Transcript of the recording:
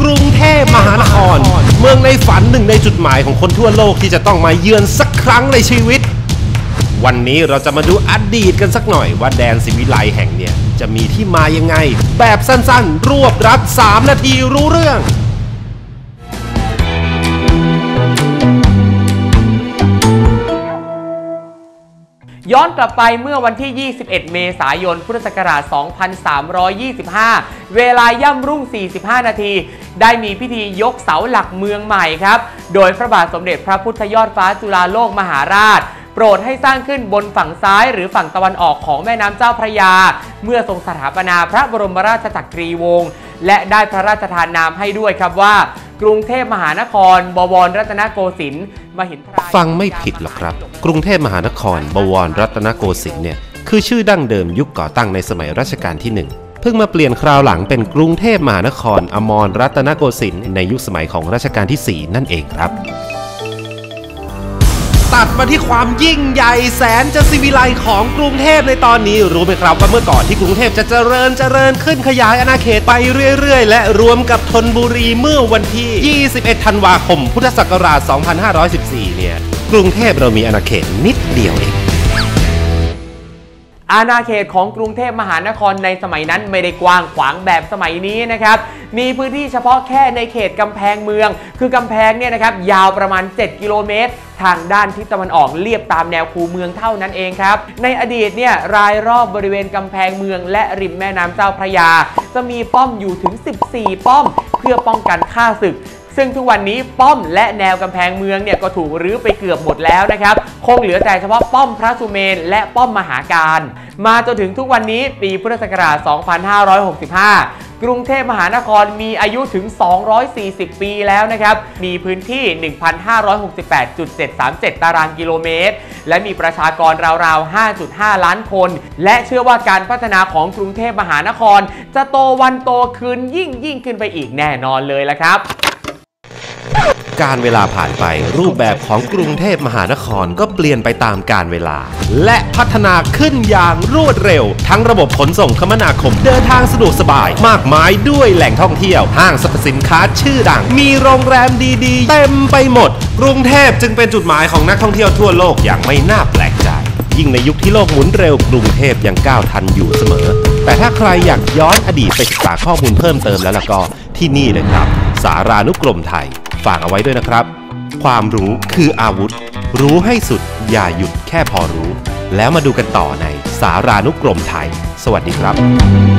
รุงเทพมหานครเมืองในฝันหนึ่งในจุดหมายของคนทั่วโลกที่จะต้องมาเยือนสักครั้งในชีวิตวันนี้เราจะมาดูอดีตกันสักหน่อยว่าแดนศิวิไลแห่งเนี่ยจะมีที่มายังไงแบบสั้นๆรวบรัด3 นาทีรู้เรื่องย้อนกลับไปเมื่อวันที่ 21 เมษายน พุทธศักราช 2325 เวลาย่ำรุ่ง 45 นาทีได้มีพิธียกเสาหลักเมืองใหม่ครับโดยพระบาทสมเด็จพระพุทธยอดฟ้าจุฬาโลกมหาราชโปรดให้สร้างขึ้นบนฝั่งซ้ายหรือฝั่งตะวันออกของแม่น้ำเจ้าพระยาเมื่อทรงสถาปนาพระบรมราชจักรีวงศ์และได้พระราชทานนามให้ด้วยครับว่ากรุงเทพมหานครบวรรัตนโกสินทร์มหินทราฟังไม่ผิดหรอกครับกรุงเทพมหานครบวรรัตนโกสินทร์เนี่ยคือชื่อดั้งเดิมยุคก่อตั้งในสมัยรัชกาลที่1เพิ่งมาเปลี่ยนคราวหลังเป็นกรุงเทพมหานครอมรรัตนโกสินทร์ในยุคสมัยของรัชกาลที่4นั่นเองครับตัดมาที่ความยิ่งใหญ่แสนจะศิวิไลของกรุงเทพในตอนนี้รู้ไหมครับว่าเมื่อก่อนที่กรุงเทพจะเจริญขึ้นขยายอาณาเขตไปเรื่อยๆและรวมกับธนบุรีเมื่อวันที่ 21 ธันวาคม พุทธศักราช 2514 เนี่ยกรุงเทพเรามีอาณาเขตนิดเดียวเองอาณาเขตของกรุงเทพมหานครในสมัยนั้นไม่ได้กว้างขวางแบบสมัยนี้นะครับมีพื้นที่เฉพาะแค่ในเขตกำแพงเมืองคือกำแพงเนี่ยนะครับยาวประมาณ7 กิโลเมตรทางด้านทิศตะวันออกเลียบตามแนวคูเมืองเท่านั้นเองครับในอดีตเนี่ยรายรอบบริเวณกำแพงเมืองและริมแม่น้ำเจ้าพระยาจะมีป้อมอยู่ถึง14 ป้อมเพื่อป้องกันฆ่าศึกซึ่งทุกวันนี้ป้อมและแนวกำแพงเมืองเนี่ยก็ถูกรื้อไปเกือบหมดแล้วนะครับคงเหลือแต่เฉพาะป้อมพระสุเมนและป้อมมหาการมาจนถึงทุกวันนี้ปีพุทธศักราช 2565 กรุงเทพมหานครมีอายุถึง240 ปีแล้วนะครับมีพื้นที่ 1,568.737 ตารางกิโลเมตรและมีประชากรราวๆ 5.5 ล้านคนและเชื่อว่าการพัฒนาของกรุงเทพมหานครจะโตวันโตคืนยิ่งขึ้นไปอีกแน่นอนเลยละครับการเวลาผ่านไปรูปแบบของกรุงเทพมหานครก็เปลี่ยนไปตามกาลเวลาและพัฒนาขึ้นอย่างรวดเร็วทั้งระบบขนส่งคมนาคมเดินทางสะดวกสบายมากมายด้วยแหล่งท่องเที่ยวห้างสรรพสินค้าชื่อดังมีโรงแรมดีๆเต็มไปหมดกรุงเทพจึงเป็นจุดหมายของนักท่องเที่ยวทั่วโลกอย่างไม่น่าแปลกใจยิ่งในยุคที่โลกหมุนเร็วกรุงเทพยังก้าวทันอยู่เสมอแต่ถ้าใครอยากย้อนอดีตไปศึกษาข้อมูลเพิ่มเติมแล้วก็ที่นี่เลยครับสารานุกรมไทยฝากเอาไว้ด้วยนะครับความรู้คืออาวุธรู้ให้สุดอย่าหยุดแค่พอรู้แล้วมาดูกันต่อในสารานุกรมไทยสวัสดีครับ